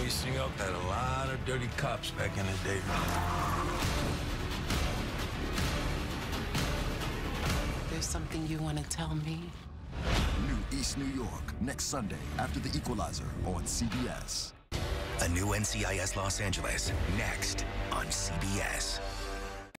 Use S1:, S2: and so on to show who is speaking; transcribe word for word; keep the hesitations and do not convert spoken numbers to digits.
S1: East New York had a lot of dirty cops back in the day.
S2: There's something you want to tell me?
S3: New East New York, next Sunday after The Equalizer on C B S.
S4: A new N C I S Los Angeles, next on C B S.